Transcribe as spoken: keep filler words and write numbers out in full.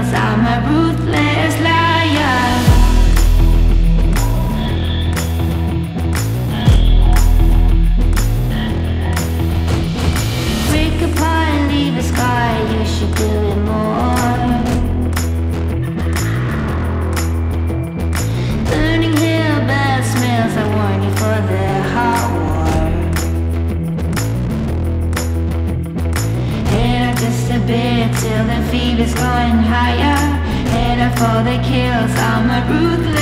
kills. I'm a ruthless liar. Break apart and leave a scar. You should do it more. Burning hill, bad smells. I warn you for the hot war. Head up just a bit till the fever's going higher. Head up for the kills. I'm a ruthless